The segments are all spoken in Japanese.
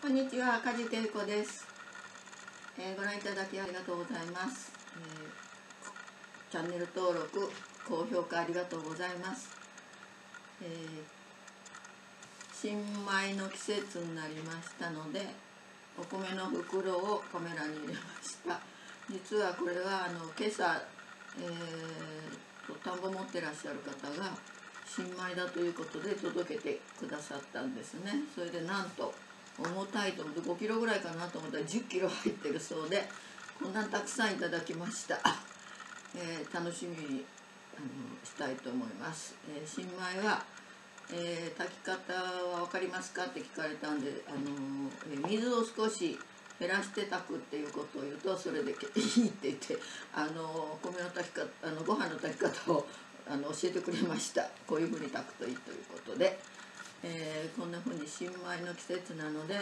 こんにちは、梶恵子です。ご覧いただきありがとうございます。チャンネル登録、高評価ありがとうございます。新米の季節になりましたので、お米の袋をカメラに入れました。実はこれは今朝、田んぼ持ってらっしゃる方が新米だということで届けてくださったんですね。それでなんと重たいと思って5キロぐらいかなと思ったら10キロ入ってるそうで、こんなたくさんいただきました。楽しみにしたいと思います。新米は、炊き方は分かりますかって聞かれたんで、水を少し減らして炊くっていうことを言うと、それでいいって言って、米の炊き方、ご飯の炊き方を教えてくれました。こういうふうに炊くといいということで。こんな風に新米の季節なので、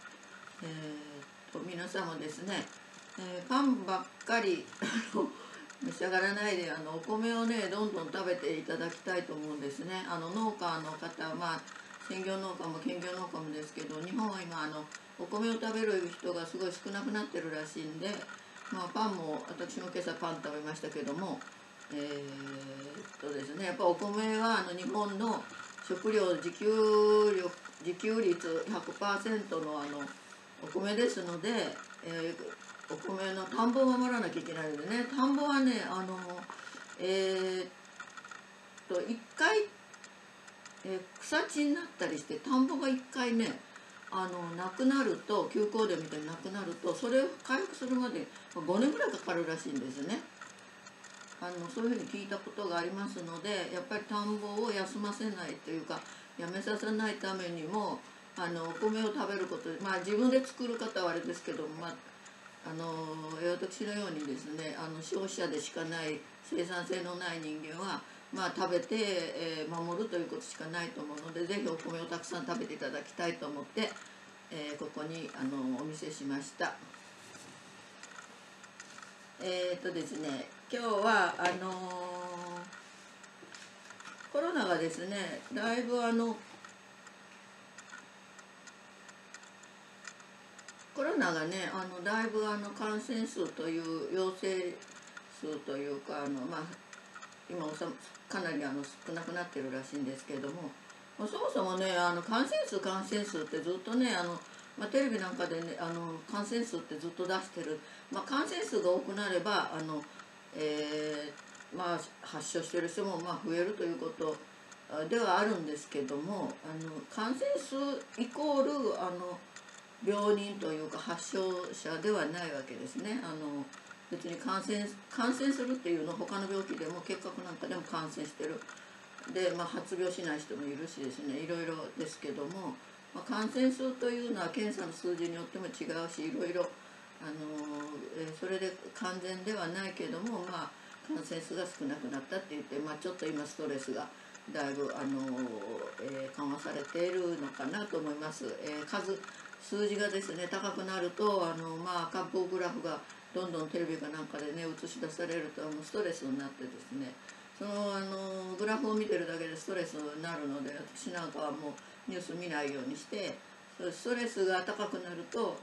皆さんもですね、パンばっかり召し上がらないでお米をねどんどん食べていただきたいと思うんですね。農家の方、専業農家も兼業農家もですけど、日本は今お米を食べる人がすごい少なくなってるらしいんで、パンも私も今朝パン食べましたけども、ですね、やっぱお米は日本の食料自給率 100% のお米ですので、お米の田んぼを守らなきゃいけないのでね、田んぼはね一回、草地になったりして、田んぼが一回ねなくなると、休耕田みたいになくなると、それを回復するまで5年ぐらいかかるらしいんですね。そういうふうに聞いたことがありますので、やっぱり田んぼを休ませないというかやめさせないためにもお米を食べることで、自分で作る方はあれですけど、私のようにですね消費者でしかない生産性のない人間は、食べて、守るということしかないと思うので、ぜひお米をたくさん食べていただきたいと思って、ここにお見せしました。ですね、今日はコロナがですねだいぶコロナがねだいぶ感染数という陽性数というか今かなり少なくなってるらしいんですけれども、そもそもね感染数ってずっとねテレビなんかでね感染数ってずっと出してる、感染数が多くなれば発症してる人も増えるということではあるんですけども、感染数イコール病人というか発症者ではないわけですね。別に感染するっていうのは他の病気でも結核なんかでも感染してるで、発病しない人もいるしですね、いろいろですけども、感染数というのは検査の数字によっても違うし、いろいろそれで完全ではないけども、感染数が少なくなったって言って、ちょっと今ストレスがだいぶ緩和されているのかなと思います。数字がですね高くなると赤っぽグラフがどんどんテレビかなんかでね映し出されるとストレスになってですね、そのグラフを見てるだけでストレスになるので、私なんかはもうニュース見ないようにして、ストレスが高くなると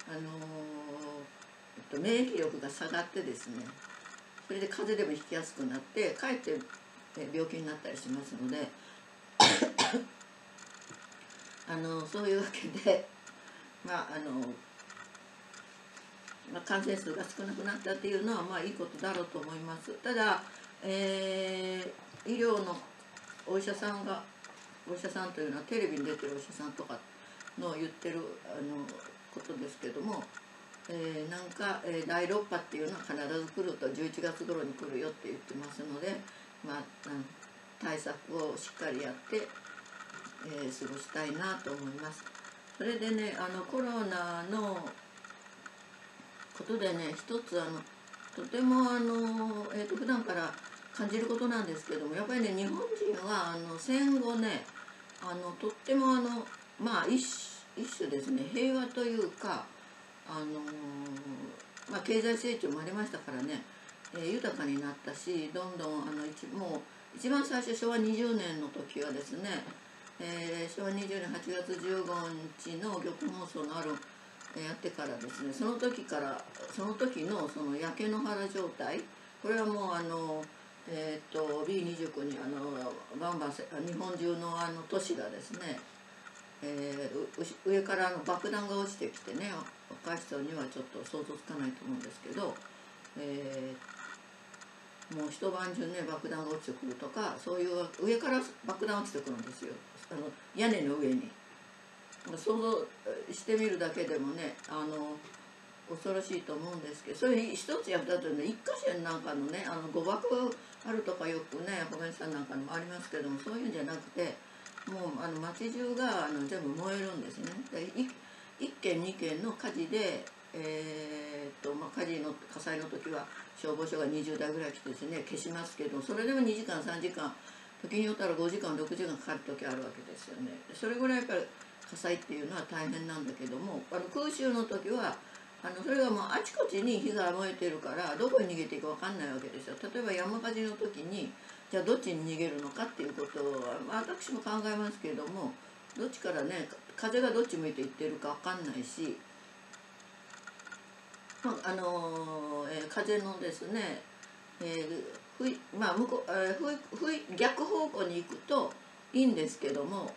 免疫力が下がってですね、それで風邪でもひきやすくなってかえって病気になったりしますのでそういうわけで感染数が少なくなったっていうのはいいことだろうと思います。ただ、医療のお医者さんというのはテレビに出てるお医者さんとかの言ってることですけども、第6波っていうのは必ず来ると、11月頃に来るよって言ってますので、対策をしっかりやって、過ごしたいなと思います。それでねコロナのことでね、一つとても普段から感じることなんですけども、やっぱりね日本人は戦後ねとっても一種ですね平和というか経済成長もありましたからね、豊かになったし、どんどんもう一番最初昭和20年の時はですね昭和20年8月15日の玉放送のあるやってからですね、その時のその焼け野原状態、これはもうB29 にバンバン日本中の都市がですね、上から爆弾が落ちてきてね、若い人にはちょっと想像つかないと思うんですけど、もう一晩中ね爆弾が落ちてくるとか、そういう上から爆弾落ちてくるんですよ、屋根の上に。想像してみるだけでもね恐ろしいと思うんですけど、それ一つやったとね、一箇所なんかのね誤爆あるとかよくね小林さんなんかにもありますけども、そういうんじゃなくて、もう町中が全部燃えるんですね。で1軒2軒の火事で、火災の時は消防署が20台ぐらい来てですね消しますけど、それでも2時間3時間、時によったら5時間6時間かかる時あるわけですよね。それぐらいやっぱり火災っていうのは大変なんだけども、空襲の時はそれがもうあちこちに火が燃えてるから、どこに逃げていいか分かんないわけですよ。例えば山火事の時にじゃあどっちに逃げるのかっていうことを私も考えますけれども、どっちからね風がどっち向いていってるか分かんないし、風のですね、逆方向に行くといいんですけども、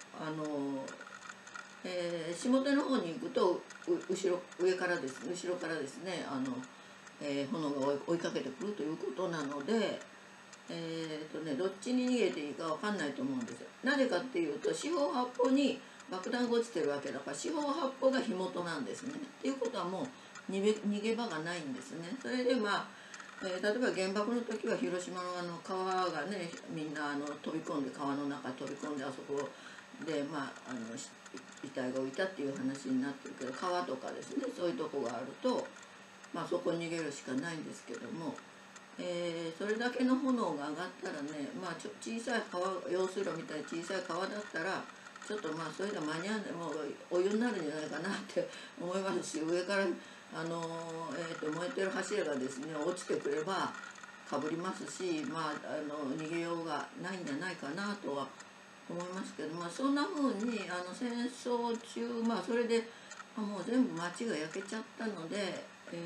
下手の方に行くと上からですね、後ろからですね炎が追いかけてくるということなので、どっちに逃げていいか分かんないと思うんですよ。なぜかっていうと、四方八方に爆弾が落ちてるわけだから、四方八方が火元なんですね。っていうことはもう逃げ場がないんですね。それで例えば原爆の時は広島の川がね、みんな飛び込んで、川の中飛び込んで、あそこで遺体が浮いたっていう話になってるけど、川とかですね、そういうとこがあるとそこに逃げるしかないんですけども、それだけの炎が上がったらね、小さい川、用水路みたいな小さい川だったらちょっとそれが間に合わない、もうお湯になるんじゃないかなって思いますし、上から燃えてる柱がですね落ちてくればかぶりますし、逃げようがないんじゃないかなとは思いますけど、そんな風に戦争中それでもう全部町が焼けちゃったので、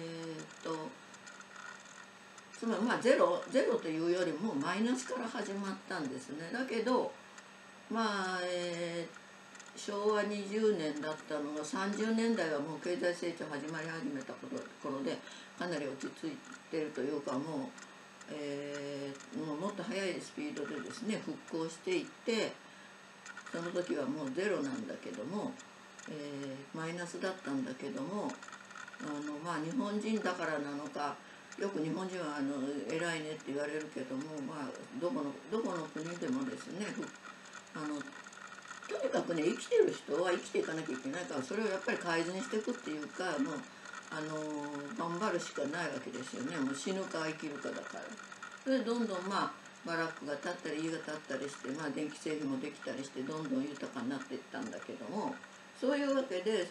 つまりゼロというよりもマイナスから始まったんですね。だけど昭和20年だったのが30年代はもう経済成長始まり始めた頃で、かなり落ち着いてるというか、もっと速いスピードでですね復興していって、その時はもうゼロなんだけども、マイナスだったんだけども、日本人だからなのか、よく日本人は偉いねって言われるけども、どこの国でもですねとにかくね、生きてる人は生きていかなきゃいけないから、それをやっぱり改善していくっていうか、もう頑張るしかないわけですよね。もう死ぬか生きるかだから。それでどんどんバラックが建ったり家が建ったりして、電気製品もできたりして、どんどん豊かになっていったんだけども、そういうわけで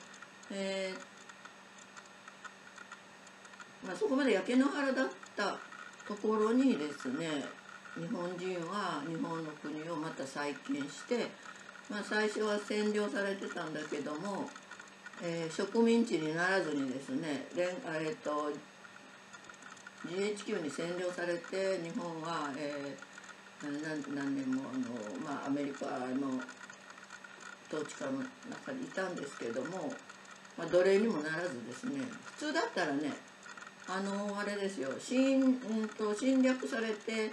そこまで焼け野原だったところにですね、日本人は日本の国をまた再建して、最初は占領されてたんだけども、植民地にならずにですね、GHQ に占領されて、日本は、何年もアメリカの統治下の中にいたんですけども、奴隷にもならずですね、普通だったらね、あれですよ、侵略されて、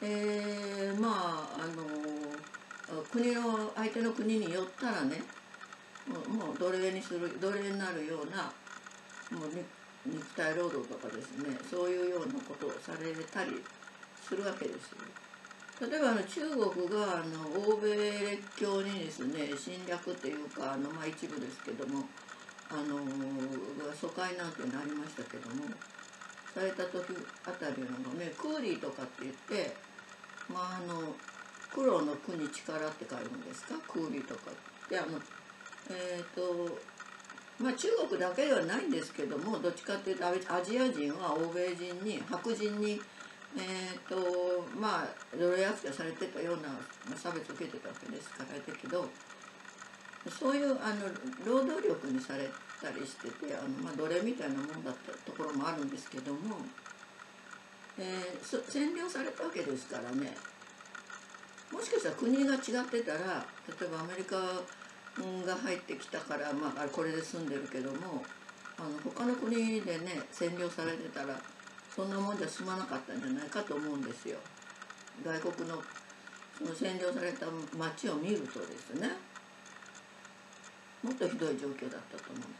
相手の国に寄ったらね、もう奴隷になるような、もう肉体労働とかですね、そういうようなことをされたりするわけですよ。例えば中国が欧米列強にですね侵略っていうか一部ですけども疎開なんてなりましたけども、された時あたりのね、クーリーとかって言って、黒の国力って書いるんですか、クーリーとかって中国だけではないんですけども、どっちかっていうとアジア人は欧米人に白人にまあ奴隷扱いされてたような、差別を受けてたわけですからだけど、そういう労働力にされたりしてて奴隷みたいなもんだったところもあるんですけども、占領されたわけですからね。もしかしたら国が違ってたら、例えばアメリカが入ってきたから、これで住んでるけども他の国でね占領されてたらそんなもんじゃ済まなかったんじゃないかと思うんですよ。外国のその占領された町を見るとですね、もっとひどい状況だったと思うんです。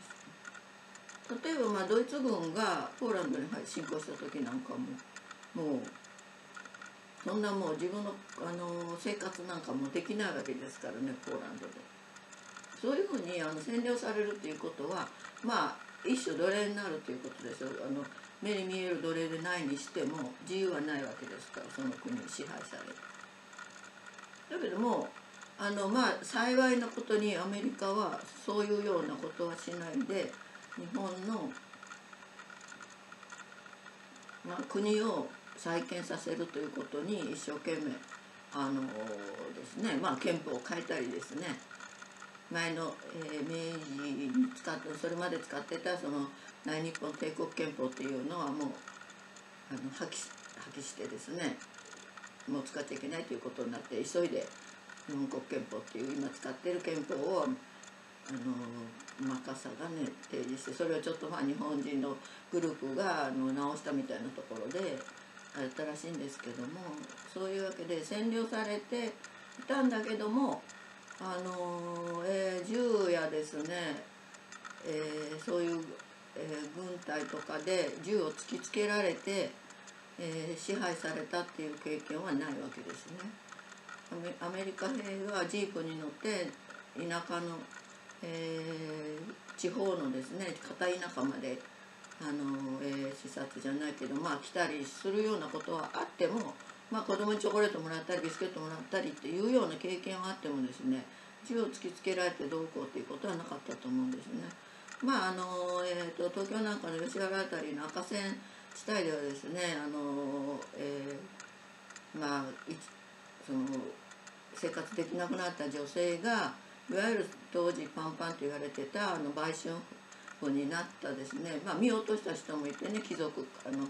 例えばドイツ軍がポーランドに侵攻した時なんかもうそんなもう自分の、生活なんかもできないわけですからね、ポーランドで。そういうふうに占領されるということは一種奴隷になるということですよ。目に見える奴隷でないにしても自由はないわけですから、その国に支配される。だけども幸いなことにアメリカはそういうようなことはしないで、日本の、国を再建させるということに一生懸命ですね、憲法を変えたりですね、前の、明治にそれまで使ってたその大日本帝国憲法っていうのはもう破棄してですね、もう使っちゃいけないということになって、急いで日本国憲法っていう今使ってる憲法をマッカーサーがね提示して、それをちょっと日本人のグループが直したみたいなところでやったらしいんですけども、そういうわけで占領されていたんだけども銃やですね、そういう、軍隊とかで銃を突きつけられて、支配されたっていう経験はないわけですね。アメリカ兵がジープに乗って田舎の、地方のですね片田舎まで視察じゃないけど来たりするようなことはあっても、子供にチョコレートもらったりビスケットもらったりっていうような経験はあってもですね、銃を突きつけられてどうこうっていうことはなかったと思うんですね。東京なんかの吉原あたりの赤線地帯ではですねその生活できなくなった女性がいわゆる当時パンパンと言われてた売春婦になったですね、見落とした人もいてね、貴族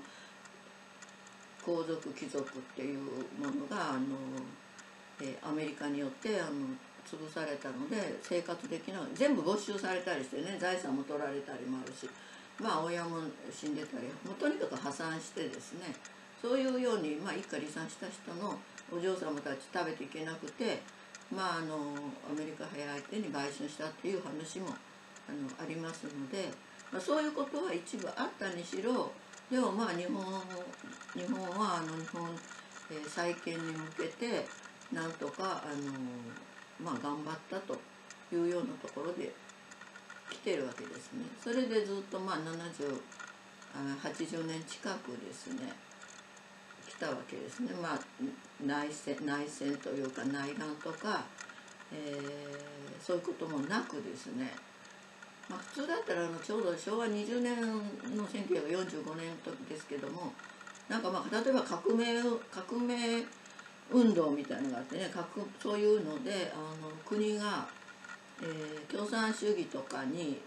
皇族貴族っていうものがアメリカによって潰されたので生活できない、全部没収されたりしてね、財産も取られたりもあるし、親も死んでたり、もうとにかく破産してですね、そういうように、一家離散した人のお嬢様たち食べていけなくて、アメリカ兵相手に売春したっていう話もありますので、そういうことは一部あったにしろ、でも日本は日本、再建に向けてなんとか頑張ったというようなところで来てるわけですね。それでずっと70、80年近くですね来たわけですね。内戦というか内乱とか、そういうこともなくですね、普通だったらちょうど昭和20年の1945年の時ですけども、例えば革命運動みたいなのがあってね、そういうので国が、共産主義とかに、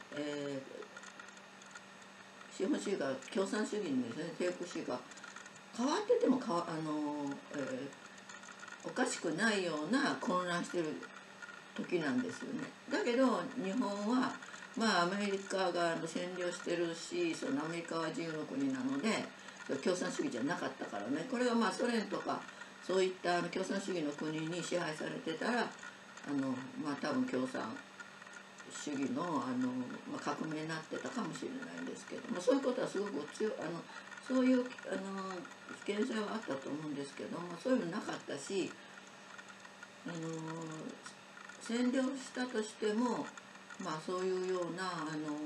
資本主義が共産主義にですね、帝国主義が変わっててもおかしくないような混乱してる時なんですよね。だけど日本はアメリカが占領してるし、そのアメリカは自由の国なので共産主義じゃなかったからね、これがソ連とかそういった共産主義の国に支配されてたら多分共産主義の革命になってたかもしれないんですけども、そういうことはすごくそういう危険性はあったと思うんですけども、そういうのなかったし、占領したとしてもそういうような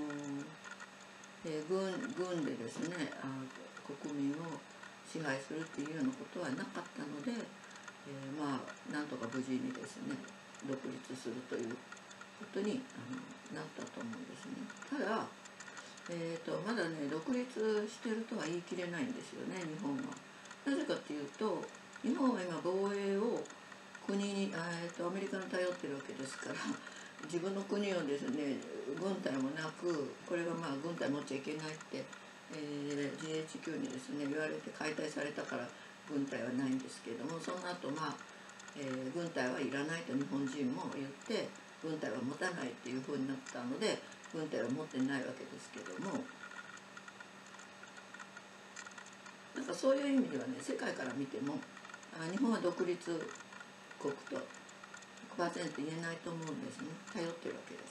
軍でですね国民を支配するっていうようなことはなかったので、なんとか無事にですね独立するということになったと思うんですね。ただ、まだね独立してるとは言い切れないんですよね、日本は。 なぜかっていうと日本は今防衛を国にアメリカに頼ってるわけですから、自分の国をですね軍隊もなく、これはまあ軍隊持っちゃいけないって、GHQ にですね言われて解体されたから軍隊はないんですけれども、その後軍隊はいらないと日本人も言って軍隊は持たないっていうふうになったので軍隊は持ってないわけですけども、なんかそういう意味ではね、世界から見ても日本は独立国と 100% 言えないと思うんですね。頼ってるわけです。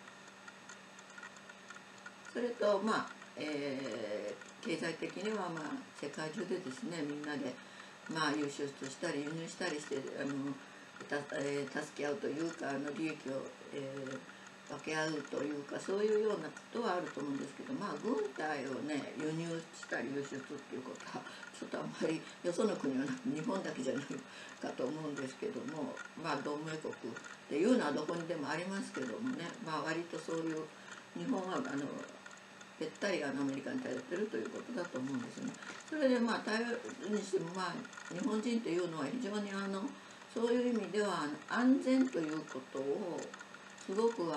それと経済的には世界中でですね、みんなで輸出したり輸入したりして助け合うというか利益を、分け合うというか、そういうようなことはあると思うんですけど、軍隊をね輸入したり輸出っていうことはちょっとあんまりよその国はなく日本だけじゃないかと思うんですけども、同盟国っていうのはどこにでもありますけどもね、割とそういう日本はべったりアメリカに頼ってるということだと思うんですよね。それで頼るにしても日本人というのは非常にそういう意味では安全ということをすごくその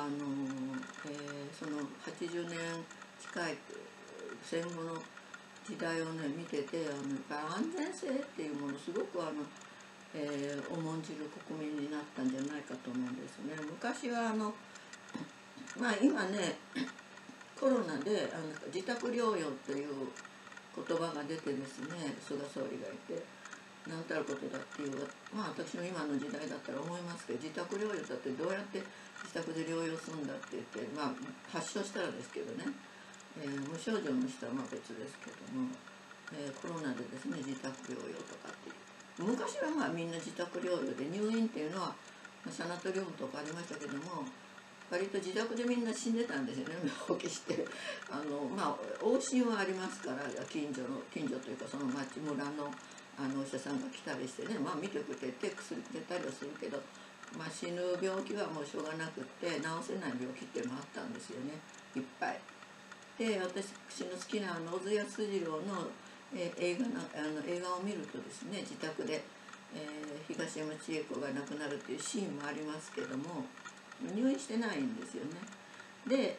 80年近い戦後の時代をね見てて安全性っていうものをすごく重んじる国民になったんじゃないかと思うんですね。昔は今ねコロナで自宅療養という言葉が出てですね、菅総理がいて何たることだっていう、私の今の時代だったら思いますけど、自宅療養だってどうやって自宅で療養するんだって言って、発症したらですけどね、無症状の人は別ですけども、コロナでですね自宅療養とかっていう、昔はみんな自宅療養で入院っていうのはサナトリウムとかありましたけども、割と自宅でみんな死んでたんですよね、病気して往診はありますから、近所というかその町村のお医者さんが来たりしてね、見てくれて薬くれたりはするけど、死ぬ病気はもうしょうがなくって治せない病気っていうのもあったんですよね、いっぱい。で、私の好きな小津安二郎の映画を見るとですね、自宅で、東山千恵子が亡くなるっていうシーンもありますけども、入院してないんですよね。で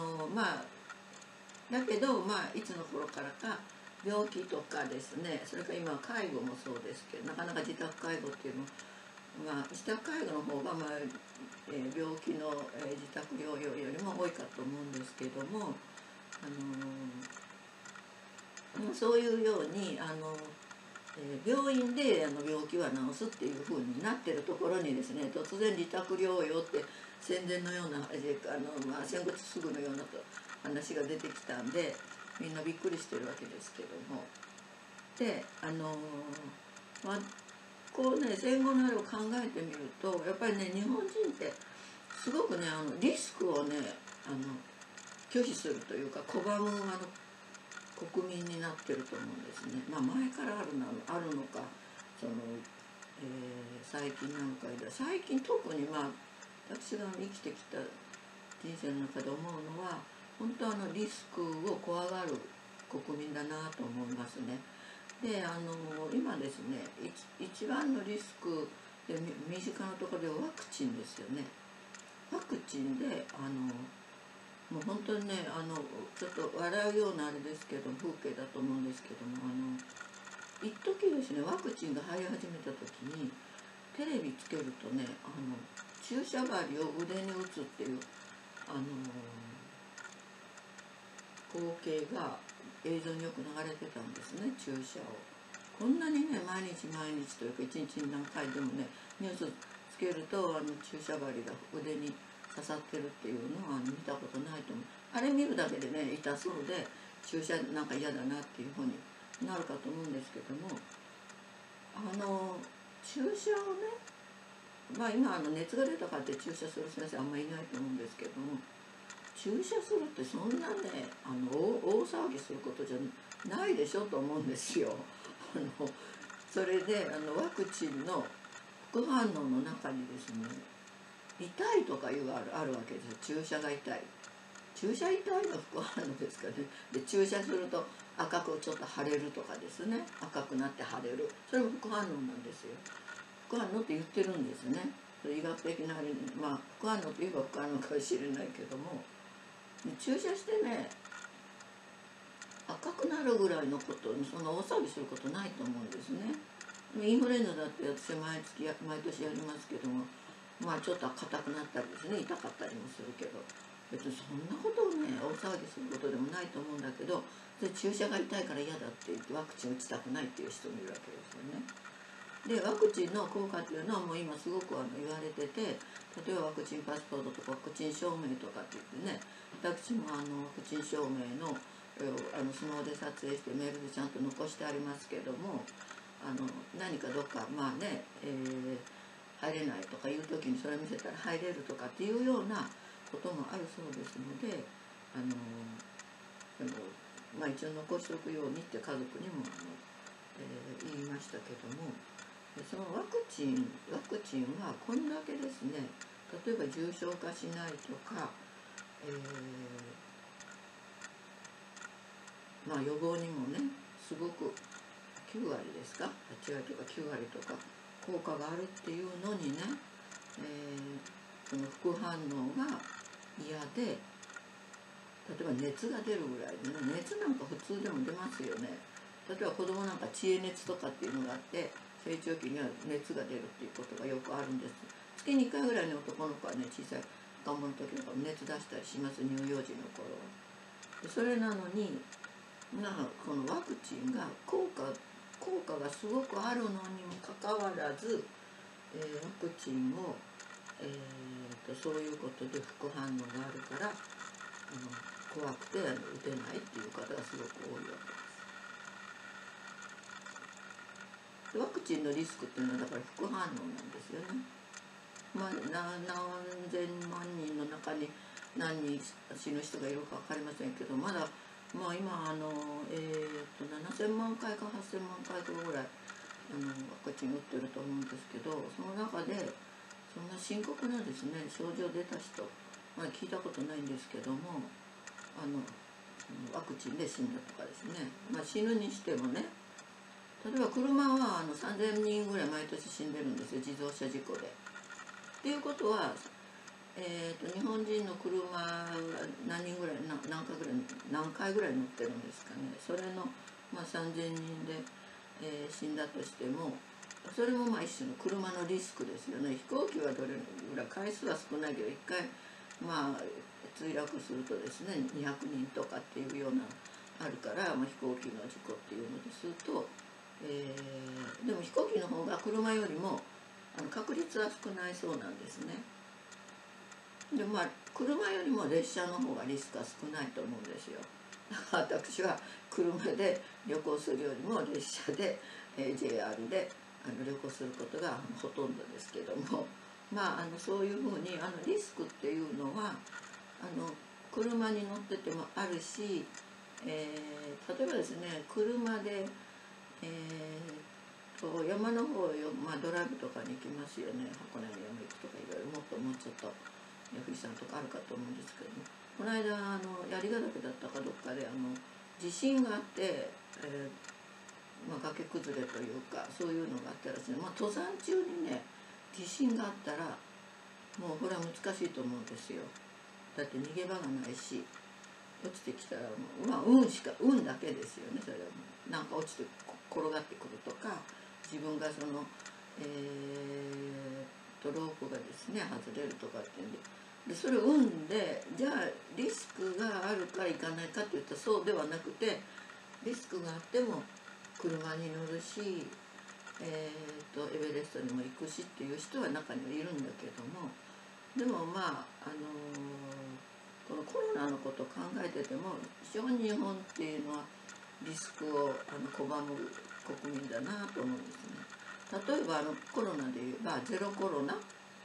だけどいつの頃からか病気とかですね、それから今介護もそうですけど、なかなか自宅介護っていうの自宅介護の方が病気の、自宅療養よりも多いかと思うんですけども、そういうように病院で病気は治すっていう風になってるところにですね、突然自宅療養って戦前のような戦後すぐのような話が出てきたんで、みんなびっくりしてるわけですけども、でこうね戦後のあれを考えてみると、やっぱりね日本人ってすごくねリスクをね拒否するというか拒む国民になってると思うんですね。前からあるのか、最近なんかで、最近特に私が生きてきた人生の中で思うのは、本当リスクを怖がる国民だなと思いますね。で今ですね一番のリスクで身近なところではワクチンですよね。ワクチンでもう本当にねちょっと笑うようなあれですけど風景だと思うんですけども、一時ですねワクチンが入り始めた時にテレビつけるとね注射針を腕に打つっていう光景が映像によく流れてたんですね。注射をこんなにね毎日というか一日に何回でもねニュースつけると注射針が腕に刺さってるっていうのは見たことないと思う。あれ見るだけでね痛そうで注射なんか嫌だなっていうふうになるかと思うんですけども、注射をね今熱が出たからって注射する先生あんまりいないと思うんですけども、注射するってそんなね大騒ぎすることじゃないでしょと思うんですよ。それでワクチンの副反応の中にですね痛いとかいうあるわけですよ。注射が痛い。 注射痛いの副反応ですかね。で注射すると赤くちょっと腫れるとかですね、赤くなって腫れる、それも副反応なんですよ。副反応って言ってるんですね。医学的な副反応といえば副反応かもしれないけども、注射してね赤くなるぐらいのことにそんな大騒ぎすることないと思うんですね。インフルエンザだって私は毎年やりますけども、ちょっと硬くなったりですね、痛かったりもするけど、別にそんなことをね大騒ぎすることでもないと思うんだけど、で注射が痛いから嫌だって言ってワクチン打ちたくないっていう人もいるわけですよね。でワクチンの効果っていうのはもう今すごく言われてて、例えばワクチンパスポートとかワクチン証明とかって言ってね、私もワクチン証明のスマホで撮影してメールでちゃんと残してありますけども、何かどっか入れないとかいう時にそれ見せたら入れるとかっていうようなこともあるそうですので、一応残しておくようにって家族にも言いましたけども、そのワクチンはこんだけですね、例えば重症化しないとか、予防にもねすごく9割ですか8割とか9割とか効果があるっていうのにね、その副反応が嫌で、例えば熱が出るぐらいでね、熱なんか普通でも出ますよね。例えば子供なんか知恵熱とかっていうのがあって、成長期には熱が出るっていうことがよくあるんです。月に1回ぐらいの男の子はね、小さい赤ん坊の時とか熱出したりします、乳幼児の頃は。それなのにこのワクチンが効果がすごくあるのにもかかわらず、ワクチンを、そういうことで副反応があるから怖くて打てないっていう方がすごく多いわけです。ワクチンのリスクっていうのはだから副反応なんですよね。何千万人の中に何人死ぬ人がいるか分かりませんけど、まだ今7000万回か8000万回ぐらいワクチン打ってると思うんですけど、その中でそんな深刻なですね症状出た人、聞いたことないんですけども、ワクチンで死んだとかですね、死ぬにしてもね、例えば車は3000人ぐらい毎年死んでるんですよ、自動車事故で。っていうことは、日本人の車が何回ぐらい乗ってるんですかね。それの、3000人で、死んだとしても、それも一種の車のリスクですよね。飛行機はどれぐらい回数は少ないけど、1回墜落するとですね200人とかっていうようなあるから、飛行機の事故っていうのですると、でも飛行機の方が車よりも確率は少ないそうなんですね。で車よりも列車の方がリスクは少ないと思うんですよ。だから私は車で旅行するよりも列車で、JR で旅行することがほとんどですけども、そういうふうにリスクっていうのは車に乗っててもあるし、例えばですね車で、山の方へドライブとかに行きますよね。箱根の山行くとかいろいろもうちょっと富士山とかあるかと思うんですけども、この間槍ヶ岳だったかどっかで地震があって、崖崩れというかそういうのがあったらですね、登山中にね地震があったらもうこれは難しいと思うんですよ。だって逃げ場がないし、落ちてきたら運だけですよね。それはもうなんか落ちて転がってくるとか、自分がロープがですね外れるとかっていうんで、それを運で、じゃあリスクがあるから行かないかっていったらそうではなくて、リスクがあっても車に乗るし、エベレストにも行くしっていう人は中にはいるんだけども、でもこのコロナのことを考えてても非常に日本っていうのはリスクを拒む国民だなと思うんですね。例えばコロナで言えばゼロコロナ、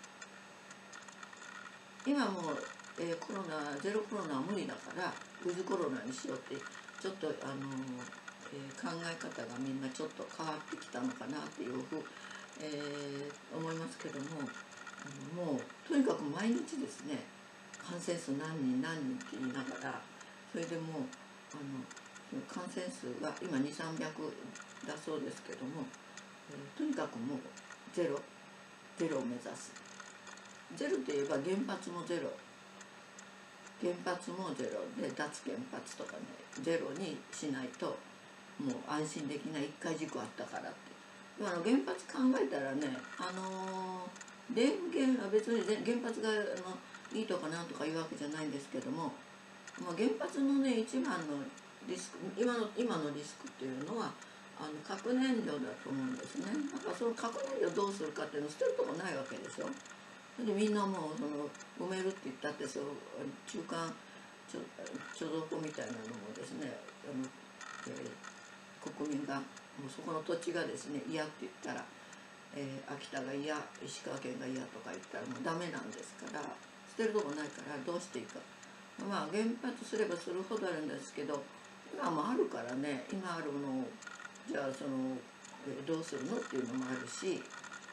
今もう、ゼロコロナは無理だからウィズコロナにしようってちょっと考え方がみんなちょっと変わってきたのかなっていうふう、思いますけども、もうとにかく毎日ですね感染数何人何人って言いながら、それでもう感染数が今2、300だそうですけども、とにかくもうゼロを目指す。ゼロといえば原発もゼロで脱原発とかね、ゼロにしないともう安心できない。1回事故あったからって。原発考えたらね、電源は別に原発がいいとかなんとかいうわけじゃないんですけども、原発のね一番のリスク、今のリスクっていうのは核燃料だと思うんですね。だからその核燃料どうするかっていうのを捨てるとこないわけでしょ。でみんなもう埋めるって言ったって中間貯蔵庫みたいなのもですね、国民がもうそこの土地がですね嫌って言ったら、秋田が嫌、石川県が嫌とか言ったらもうダメなんですから、捨てるとこないからどうしていいか。原発すればするほどあるんですけど、今もあるからね、今あるのをじゃあどうするのっていうのもあるし、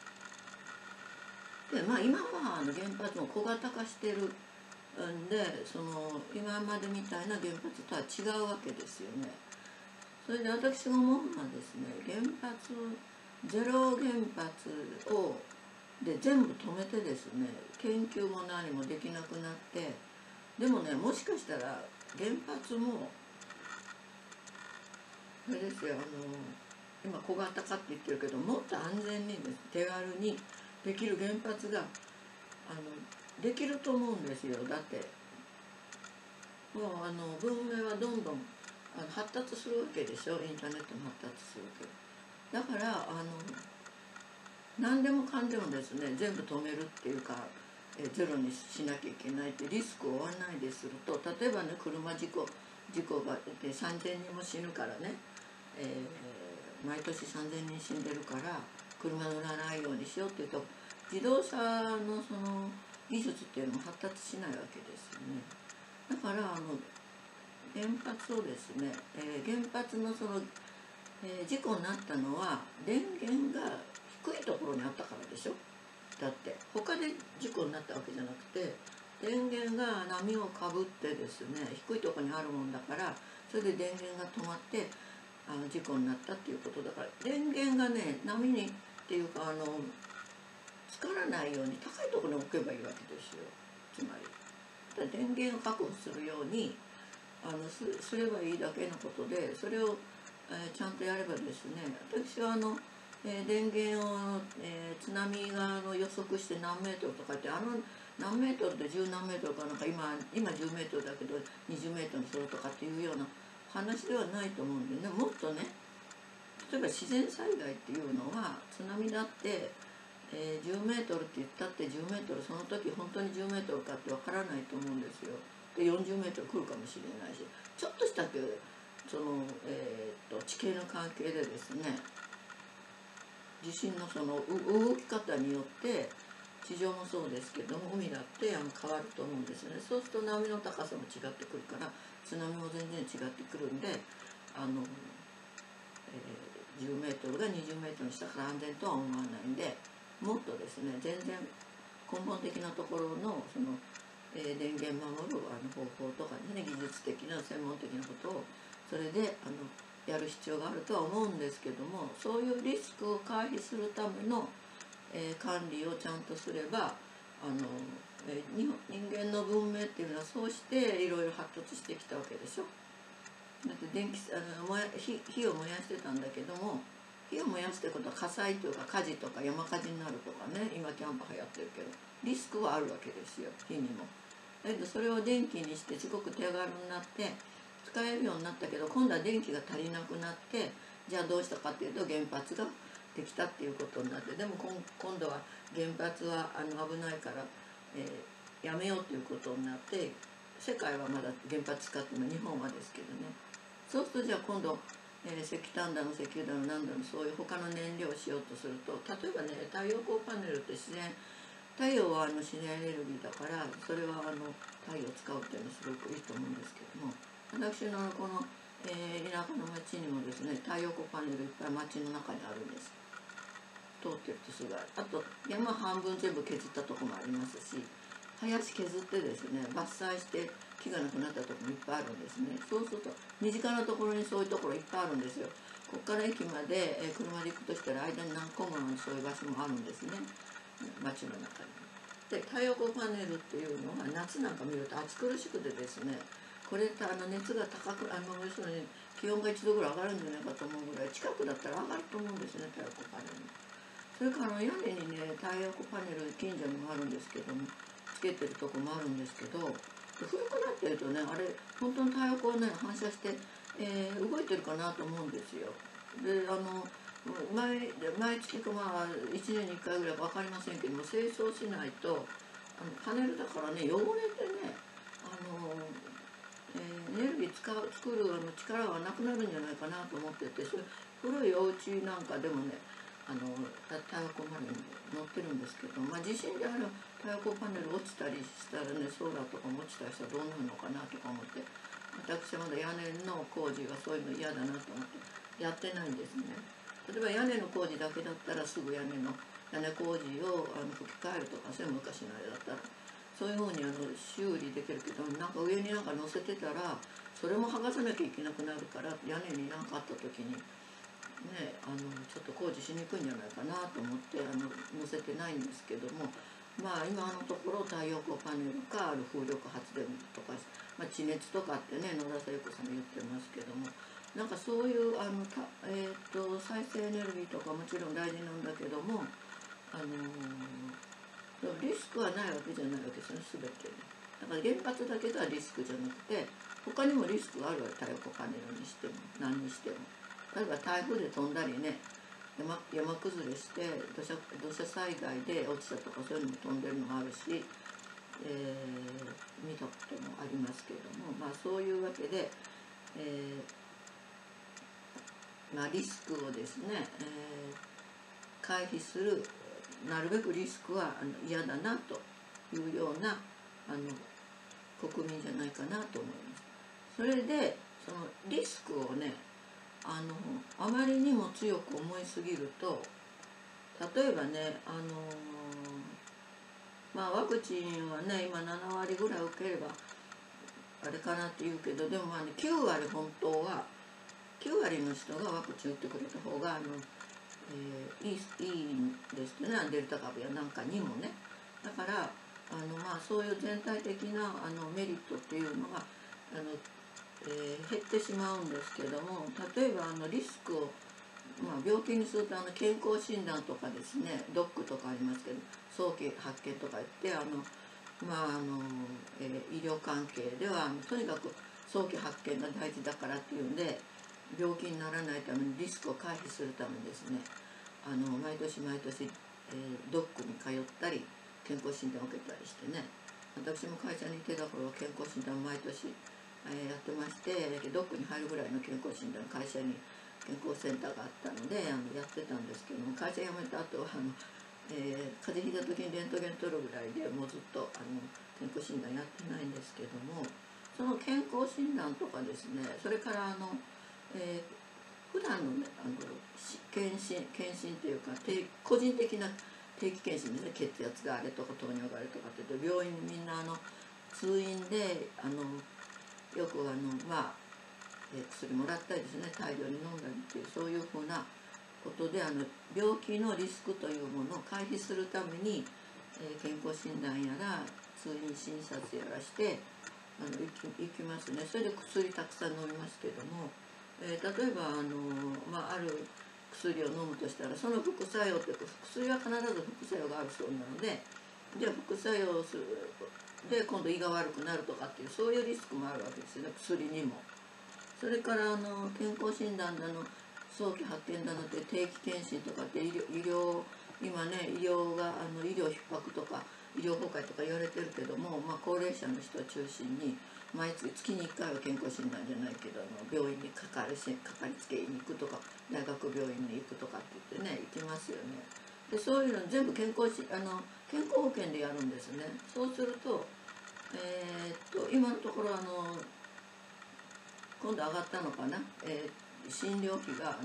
で今は原発も小型化してるんで、今までみたいな原発とは違うわけですよね。それで私が思うのはですね、ゼロ原発で全部止めてですね、研究も何もできなくなって、でもね、もしかしたら原発もあれですよ、今小型化って言ってるけど、もっと安全にです、手軽にできる原発ができると思うんですよ。だってもう文明はどんどん発達するわけでしょ。インターネットも発達するけど、だから何でもかんでもですね全部止めるっていうか、ゼロにしなきゃいけないってリスクを負わないですると、例えばね、車事故がで3000人も死ぬからね、毎年3000人死んでるから車乗らないようにしようっていうと、自動車の技術っていうのも発達しないわけですよね。だから原発をですね、原発の事故になったのは電源が低いところにあったからでしょ。だって他で事故になったわけじゃなくて、電源が波をかぶってですね低いところにあるもんだから、それで電源が止まって事故になったっていうことだから、電源がね波にっていうか浸からないように高いところに置けばいいわけですよ。つまり電源を確保するようにすればいいだけのことで、それを、ちゃんとやればですね、私は電源を、津波が予測して何メートルとかって、何メートルで十何メートルかなんか、今10メートルだけど20メートルにするとかっていうような話ではないと思うんでね、もっとね、例えば自然災害っていうのは津波だって、10メートルって言ったって10メートルその時本当に10メートルかってわからないと思うんですよ。で40メートル来るかもしれないし、ちょっとした地形の関係でですね、地震の動き方によって地上もそうですけども海だって変わると思うんですよね。そうすると波の高さも違ってくるから津波も全然違ってくるんで、10メートルが20メートルにしたから安全とは思わないんで、もっとですね全然根本的なところの電源守る方法とかね、技術的な専門的なことをそれでやる必要があるとは思うんですけども、そういうリスクを回避するための、管理をちゃんとすれば人間の文明っていうのはそうしていろいろ発達してきたわけでしょ。だって火を燃やしてたんだけども、火を燃やすってことは火災というか火事とか山火事になるとかね、今キャンプ流行ってるけどリスクはあるわけですよ、火にも。だけどそれを電気にしてすごく手軽になって使えるようになったけど、今度は電気が足りなくなって、じゃあどうしたかっていうと原発ができたっていうことになって、でも今度は原発は危ないから、やめようっていうことになって、世界はまだ原発使っても日本はですけどね。そうするとじゃあ今度、石炭だの石油だの何だのそういう他の燃料をしようとすると、例えばね太陽光パネルって太陽は自然エネルギーだから、それは太陽を使うっていうのはすごくいいと思うんですけども、私のこの、田舎の町にもですね太陽光パネルいっぱい町の中にあるんです。通ってるとすぐある。あと山半分全部削ったとこもありますし、 林削ってですね伐採して木がなくなったところもいっぱいあるんですね。そうすると身近なところにそういうところいっぱいあるんですよ。ここから駅まで車で行くとしたら間に何個もそういう場所もあるんですね、街の中に。で太陽光パネルっていうのは夏なんか見ると暑苦しくてですね、これって熱が高く要するに気温が1度ぐらい上がるんじゃないかと思うぐらい近くだったら上がると思うんですね、太陽光パネル。それから屋根にね太陽光パネル近所にもあるんですけどもつけてるとこもあるんですけど、古くなってるとねあれ本当に太陽光ね反射して、動いてるかなと思うんですよ。で毎月か1年に1回ぐらいか分かりませんけども清掃しないとパネルだからね汚れてねエネルギー作る力がなくなるんじゃないかなと思ってて、それ古いお家なんかでもね太陽光パネル載ってるんですけど、地震で太陽光パネル落ちたりしたらねソーラーとかも落ちたりしたらどうなるのかなとか思って、私はまだ屋根の工事がそういうの嫌だなと思ってやってないんですね。例えば屋根の工事だけだったらすぐ屋根工事を吹き替えるとか、それ昔のあれだったらそういうふうに修理できるけど、なんか上になんか乗せてたらそれも剥がさなきゃいけなくなるから、屋根に何かあった時にねちょっと工事しにくいんじゃないかなと思って載せてないんですけども、今のところ太陽光パネルか風力発電とか、地熱とかってね野田聖子さん言ってますけども、なんかそういう再生エネルギーとかもちろん大事なんだけどもリスクはないわけじゃないわけですね、全てね。だから原発だけがリスクじゃなくて他にもリスクがあるわけ、太陽光パネルにしても何にしても。例えば台風で飛んだりね山崩れして土砂災害で落ちたとかそういうのも飛んでるのもあるし、見たこともありますけれども、そういうわけで、リスクをですね、回避するなるべくリスクは嫌だなというような国民じゃないかなと思います。それでそのリスクをねあまりにも強く思いすぎると、例えばねワクチンはね今7割ぐらい受ければあれかなって言うけど、でも9割本当は9割の人がワクチン打ってくれた方がいいんですってね、デルタ株やなんかにもね。だからそういう全体的なメリットっていうのが減ってしまうんですけども、例えばリスクを、病気にすると健康診断とかですね、ドックとかありますけど早期発見とか言って医療関係ではとにかく早期発見が大事だからっていうんで、病気にならないためにリスクを回避するためにですね毎年毎年、ドックに通ったり健康診断を受けたりしてね、私も会社にいてた頃は健康診断を毎年、やってまして、ドックに入るぐらいの健康診断会社に健康センターがあったのでやってたんですけども、会社辞めた後は風邪ひいた時にレントゲン取るぐらいでもうずっと健康診断やってないんですけども、その健康診断とかですね、それから普段のね検診というか個人的な定期検診でね、血圧があれとか糖尿があれとかって言って病院にみんな通院でよく薬もらったりですね、大量に飲んだりっていうそういうふうなことで病気のリスクというものを回避するために、健康診断やら通院診察やらして行きますね。それで薬たくさん飲みますけども、例えばある薬を飲むとしたらその副作用って薬は必ず副作用があるそうなので、じゃあ副作用するで今度胃が悪くなるとかっていうそういうリスクもあるわけですよね、薬にも。それから健康診断だの早期発見だのって定期検診とかって今ね医療逼迫とか医療崩壊とか言われてるけども、高齢者の人を中心に毎月に1回は健康診断じゃないけど病院にかかりつけに行くとか大学病院に行くとかって言ってね行きますよね。でそういうの全部健康保険でやるんですね。そうすると今のところ今度上がったのかな、診療費が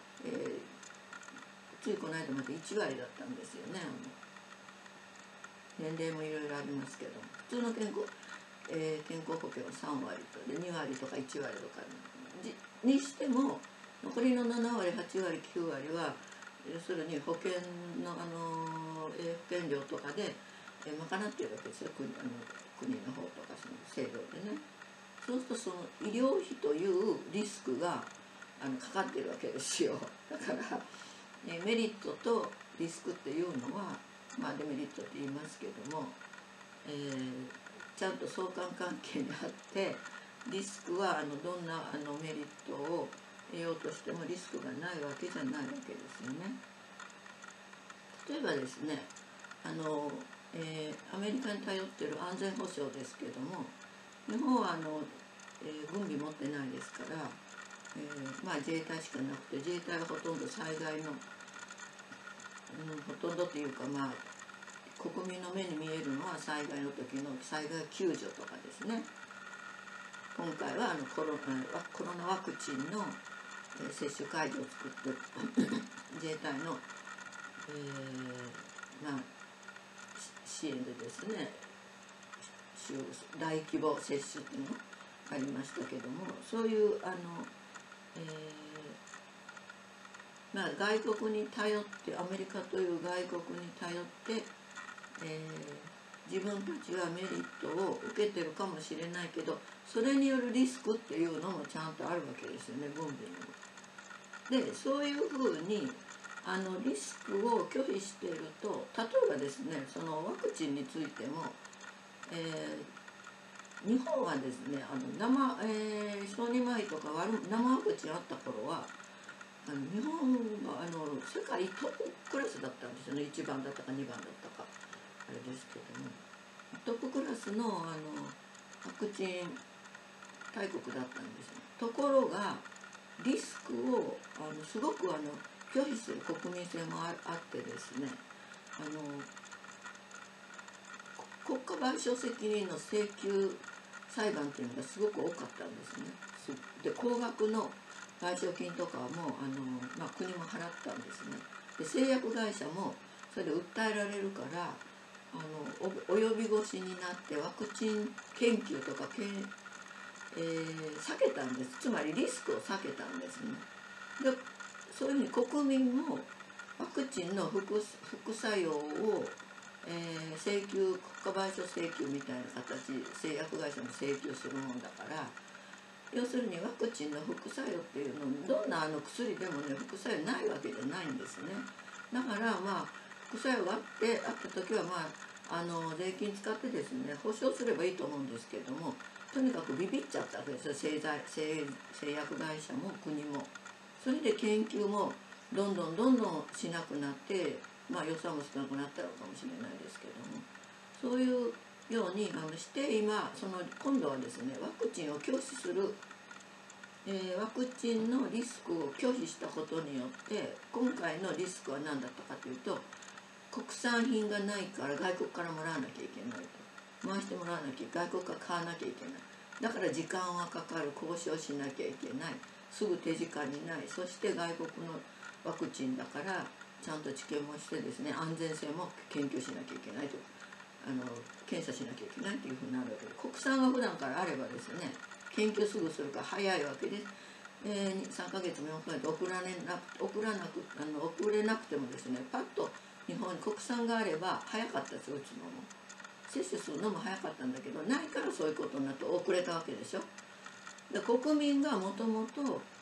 ついこの間まで1割だったんですよね。 年齢もいろいろありますけど、普通の健康保険は3割とで2割とか1割とかにしても、残りの7割8割9割は要するに保険の、保険料とかで賄っているわけですよ、国の方とかその制度でね。そうするとその医療費というリスクがかかってるわけですよ。だから、メリットとリスクっていうのは、まあデメリットって言いますけども、ちゃんと相関関係にあって、リスクはどんなメリットを得ようとしてもリスクがないわけじゃないわけですよね。例えばですね、アメリカに頼っている安全保障ですけども、日本は軍備持ってないですから、まあ自衛隊しかなくて、自衛隊はほとんど災害の、ほとんどというか、まあ国民の目に見えるのは災害の時の災害救助とかですね。今回はコロナワクチンの接種会場を作って自衛隊の、まあ、支援でですね、大規模接種っていうのがありましたけども、そういうまあ、外国に頼って、アメリカという外国に頼って、自分たちはメリットを受けてるかもしれないけど、それによるリスクっていうのもちゃんとあるわけですよね、軍備にも。でそういうふうにリスクを拒否していると、例えばですね、そのワクチンについても、日本はですね、小児麻痺とか生ワクチンあった頃は日本は世界トップクラスだったんですよね。1番だったか2番だったかあれですけども、トップクラスのワクチン大国だったんですよ。ところがリスクをすごく拒否する国民性もあってですね、国家賠償責任の請求裁判っていうのがすごく多かったんですね。で高額の賠償金とかもまあ、国も払ったんですね。で製薬会社もそれで訴えられるから及び腰になってワクチン研究とか避けたんです。つまりリスクを避けたんですね。でそういうふうに国民もワクチンの副作用を、請求国家賠償請求みたいな形、製薬会社も請求するもんだから、要するにワクチンの副作用っていうのどんな薬でもね副作用ないわけじゃないんですね。だからまあ副作用があった時はまあ税金使ってですね保証すればいいと思うんですけども、とにかくビビっちゃったわけですよ、製薬会社も国も。それで研究もどんどんしなくなって、まあ予算も少なくなったのかもしれないですけども、そういうようにして今今度はですねワクチンを拒否する、ワクチンのリスクを拒否したことによって今回のリスクは何だったかというと、国産品がないから外国からもらわなきゃいけないと、回してもらわなきゃ外国から買わなきゃいけない、だから時間はかかる、交渉しなきゃいけない、すぐ手近にない、そして外国のワクチンだからちゃんと治験もしてですね安全性も研究しなきゃいけないと、検査しなきゃいけないというふうになるわけで、国産が普段からあればですね研究すぐするから早いわけです。3ヶ月も4ヶ月遅れなくてもですねパッと日本に国産があれば早かったですよ、打つのも接種するのも早かったんだけど、ないからそういうことになって遅れたわけでしょ。で国民がもともと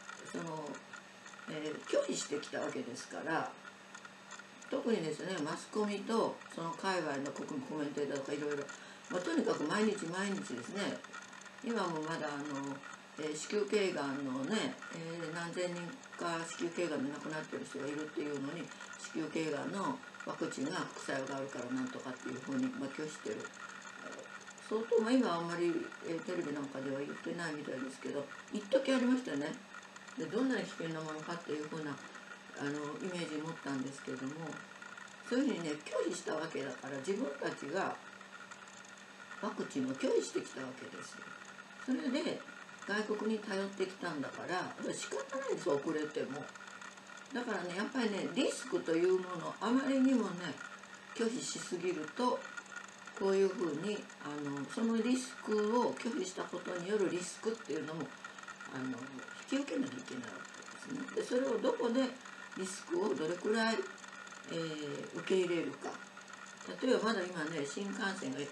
拒否してきたわけですから、特にですねマスコミとその界隈のコメンテーターとかいろいろ、とにかく毎日ですね、今もまだ子宮頸がんのね、何千人か子宮頸がんで亡くなってる人がいるっていうのに、子宮頸がんのワクチンが副作用があるからなんとかっていうふうに拒否してる。相当、今はあんまり、テレビなんかでは言ってないみたいですけど、一時ありましたよね。でどんなに危険なものかっていうふうなイメージ持ったんですけども、そういうふうにね拒否したわけだから、自分たちがワクチンを拒否してきたわけですよ。それで外国に頼ってきたんだから仕方ないです、遅れても。だからねやっぱりねリスクというものをあまりにもね拒否しすぎるとこういうふうにそのリスクを拒否したことによるリスクっていうのも引き受けなきゃいけないわけですね。でそれをどこでリスクをどれくらい、受け入れるか。例えばまだ今ね新幹線が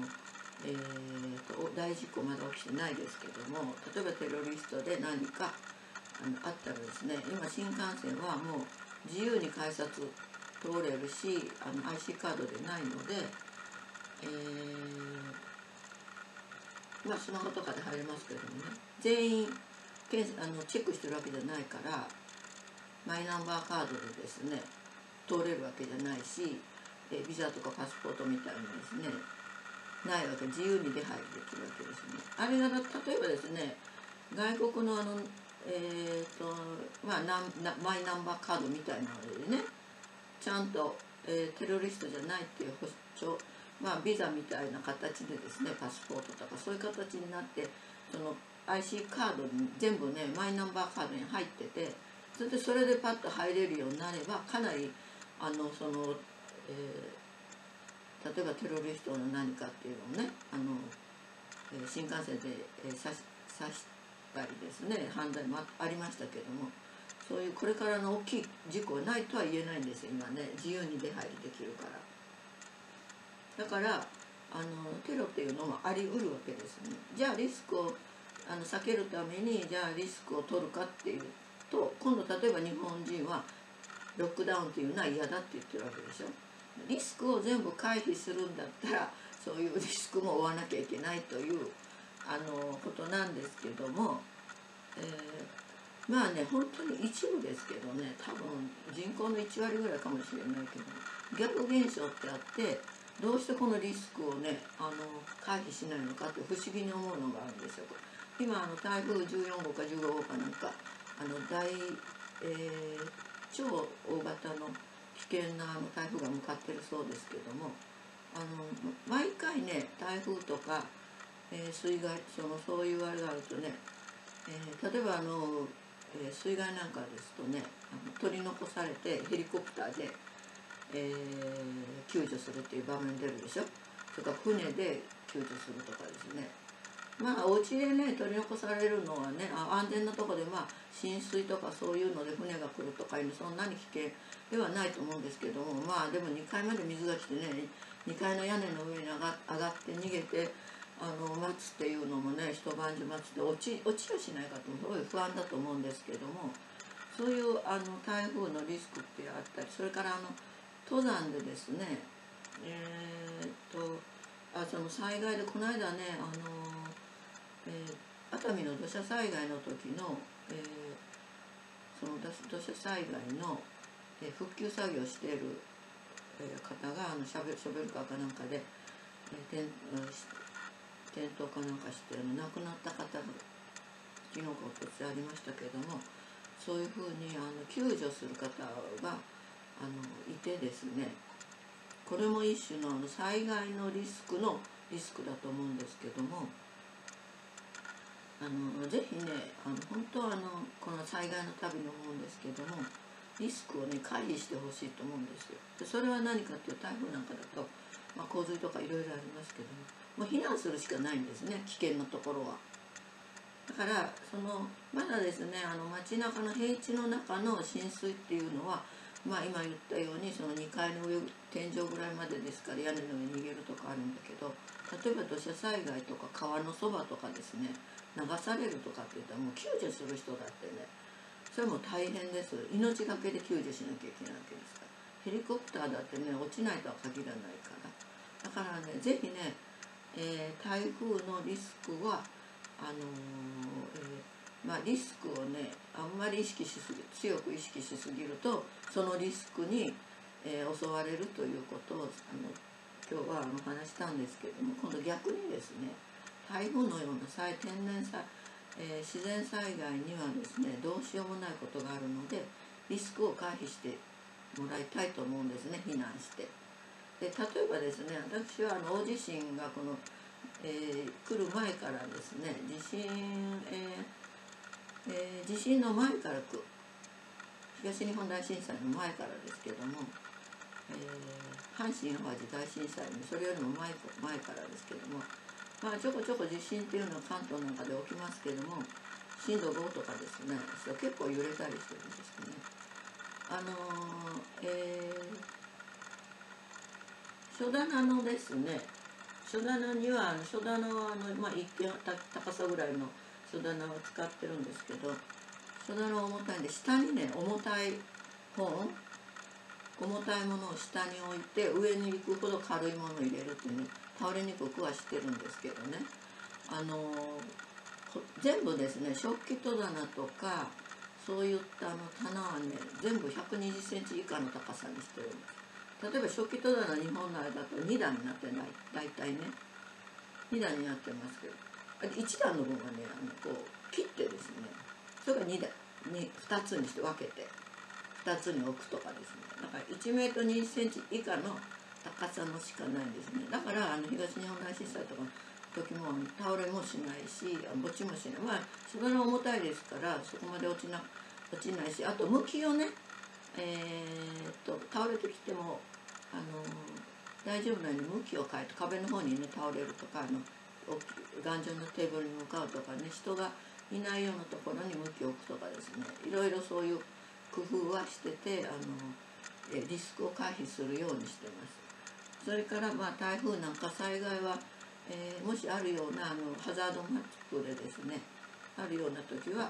大事故まだ起きてないですけども、例えばテロリストで何かあったらですね、今新幹線はもう自由に改札通れるしIC カードでないので、スマホとかで入れますけどもね、全員チェックしてるわけじゃないからマイナンバーカードでですね通れるわけじゃないし、ビザとかパスポートみたいにですねないわけ、自由に出入りできるわけですね。あれが例えばですね、外国のマイナンバーカードみたいなのでね、ちゃんと、テロリストじゃないっていう保証、ビザみたいな形でですね、パスポートとかそういう形になって、その IC カードに全部ねマイナンバーカードに入ってて、それでパッと入れるようになればかなり例えばテロリストの何かっていうのをね新幹線で刺したりですね、犯罪もありましたけども、そういうこれからの大きい事故はないとは言えないんですよ今ね、自由に出入りできるから。だからテロっていうのもありうるわけですね。じゃあリスクを避けるためにじゃあリスクを取るかっていうと、今度例えば日本人はロックダウンっていうのは嫌だって言ってるわけでしょ。リスクを全部回避するんだったらそういうリスクも負わなきゃいけないということなんですけども、本当に一部ですけどね、多分人口の1割ぐらいかもしれないけど逆現象ってあって、どうしてこのリスクをね回避しないのかって不思議に思うのがあるんですよ。今台風14号か15号かなんか超大型の危険な台風が向かってるそうですけども、毎回ね台風とか、水害そういうあれがあるとね、例えば水害なんかですとね取り残されてヘリコプターで、救助するっていう場面出るでしょ。それから船で救助するとかですね。お家でね取り残されるのはね安全なところで浸水とかそういうので船が来るとかいうのそんなに危険ではないと思うんですけども、でも2階まで水が来てね2階の屋根の上に上がって逃げて待つっていうのもね、一晩中待つって落ちはしないかとすごい不安だと思うんですけども、そういう台風のリスクってあったり、それから登山でですねその災害でこの間ね熱海の土砂災害の時の、その土砂災害の、復旧作業している、方がショベルカーかなんかで、転倒かなんかして亡くなった方が昨日かおとついありましたけども、そういうふうに救助する方がいてですね、これも一種の災害のリスクだと思うんですけども、ぜひね本当はこの災害のたびに思うんですけども、リスクをね回避してほしいと思うんですよ。でそれは何かっていう台風なんかだと、洪水とかいろいろありますけども、避難するしかないんですね、危険なところは。だからまだですね街中の平地の中の浸水っていうのは、今言ったようにその2階の上天井ぐらいまでですから屋根の上に逃げるとかあるんだけど、例えば土砂災害とか川のそばとかですね流されるとかっていったらもう救助する人だってね、それも大変です。命がけで救助しなきゃいけないわけですから。ヘリコプターだってね落ちないとは限らないから。だからねぜひね、台風のリスクはリスクをねあんまり強く意識しすぎるとそのリスクに、襲われるということを今日は話したんですけども、今度逆にですね台風のような天然自然災害にはですねどうしようもないことがあるのでリスクを回避してもらいたいと思うんですね、避難して。で例えばですね、私は大地震が来る前からですね地震の前から東日本大震災の前からですけども、 阪神・淡路大震災にそれよりも前からですけども、ちょこちょこ地震っていうのは関東なんかで起きますけども、震度5とかですね、結構揺れたりしてるんですね。書棚のですね、書棚には書棚は一見高さぐらいの書棚を使ってるんですけど、書棚は重たいんで下にね、重たいものを下に置いて、上に行くほど軽いものを入れるっていうね、倒れにくくはしてるんですけどね、全部ですね、食器戸棚とかそういった棚はね、全部120センチ以下の高さにしてるんです。例えば食器戸棚日本の間だと2段になってない、大体ね2段になってますけど、1段の分はね、こう切ってですね、それが2つにして分けて2つに置くとかですね、だから1メートル20センチ以下の高さのしかないんですね。だから東日本大震災とかの時も倒れもしないし、落ちもしない。それは重たいですからそこまで落ちないし、あと向きをね、倒れてきても大丈夫なように向きを変えて、壁の方にね倒れるとか、頑丈なテーブルに向かうとかね、人がいないようなところに向きを置くとかですね、いろいろそういう工夫はしてて、リスクを回避するようにしてます。それから台風なんか災害は、もしあるようなハザードマップでですね、あるような時は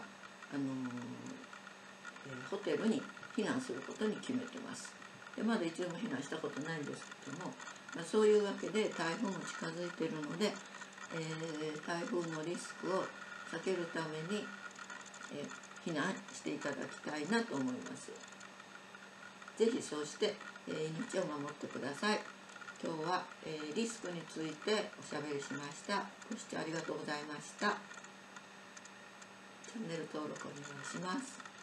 ホテルに避難することに決めてます。でまだ一度も避難したことないんですけども、そういうわけで台風も近づいているので、台風のリスクを避けるために、避難していただきたいなと思います。ぜひそうして、命を守ってください。今日は、リスクについておしゃべりしました。ご視聴ありがとうございました。チャンネル登録お願いします。